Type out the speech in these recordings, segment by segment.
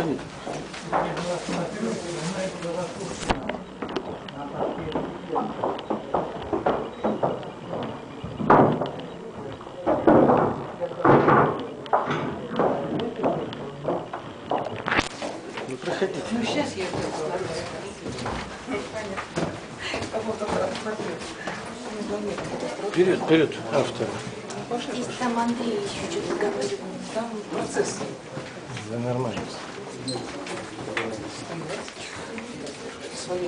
Проходите. Ну, проходите. Ну, сейчас я Вперед, вперед, автор. И там Андрей еще что-то говорил. Там процесс. Да нормально. Свои.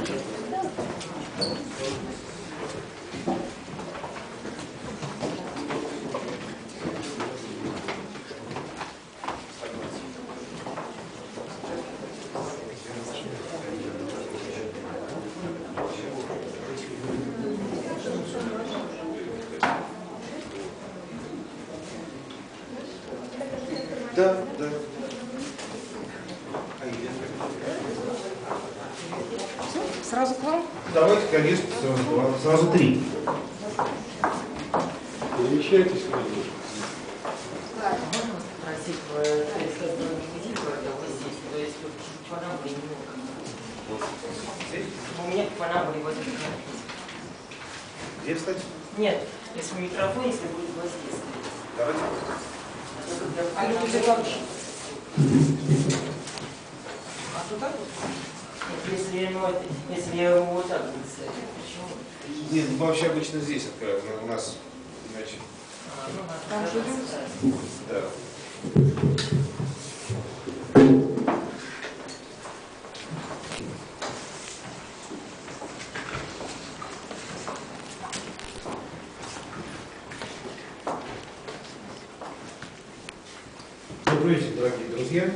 Да, да. Сразу к вам? Давайте, конечно, сразу три. Перемещайтесь немножко. Да, можно спросить, если не видите это воздействие, если по параболе немного. У меня по параболе вот это написано. Где, кстати? Нет, если в микрофоне, если будет воздействие. Давайте. А люди как? А туда? Если я его вот так буду ставить, почему? Нет, мы вообще обычно здесь отправим. У нас, значит, Там живем? да. Добрый вечер, дорогие друзья.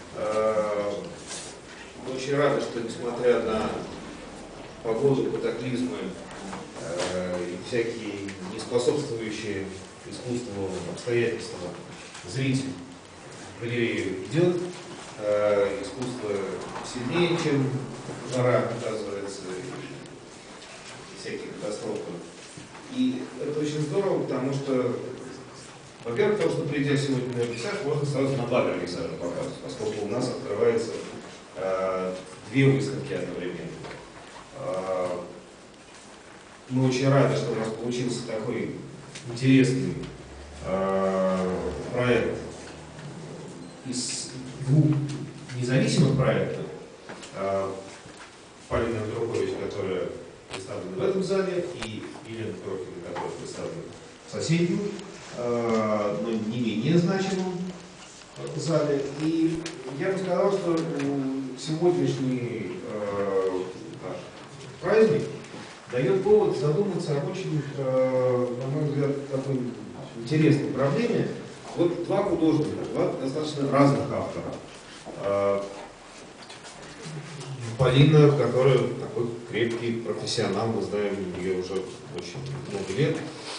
Мы очень рады, что несмотря на погоду, катаклизмы и всякие неспособствующие искусству обстоятельства, зритель в галерее идет. Искусство сильнее, чем жара, оказывается, и всякие катастрофы. И это очень здорово, потому что, во-первых, потому что, придя сегодня на вернисаж, можно сразу на два вернисажа попасть, поскольку у нас открывается две выставки одновременно. Мы очень рады, что у нас получился такой интересный проект из двух независимых проектов. Полина Андрукович, которая представлена в этом зале, и Елена Крохина, которая представлена в соседнем, но не менее значимом зале. И я бы сказал, что сегодняшний наш праздник дает повод задуматься об очень, на мой взгляд, такой интересной проблеме. Вот два художника, два достаточно разных автора. Полина, которая такой крепкий профессионал, мы знаем ее уже очень много лет.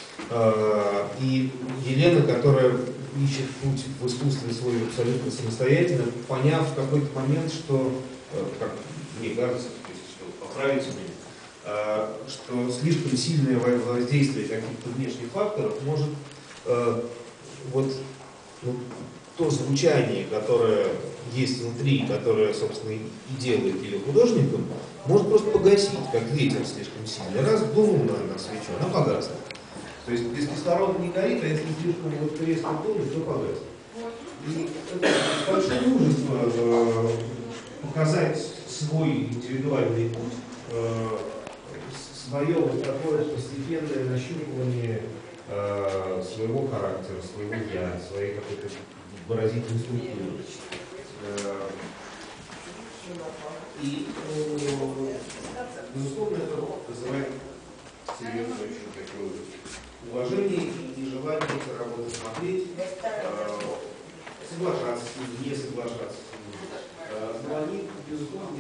И Елена, которая ищет путь в искусстве свой абсолютно самостоятельно, поняв в какой-то момент, что, как мне кажется, что поправите меня, что слишком сильное воздействие каких-то внешних факторов может то звучание, которое есть внутри, которое, собственно, и делает ее художником, может просто погасить, как ветер слишком сильный. Раз дунул на свечу, она погасла. То есть без кислорода не горит, а если слишком резко дунуть, то погаснет. И это большое мужество показать свой индивидуальный путь, свое вот такое постепенное нащупывание своего характера, своего я, своей какой-то выразительной структуры. И, безусловно, это вызывает серьезное очень такое уважение и желание этой работы смотреть, соглашаться с ними, не соглашаться с ними. Но они, безусловно,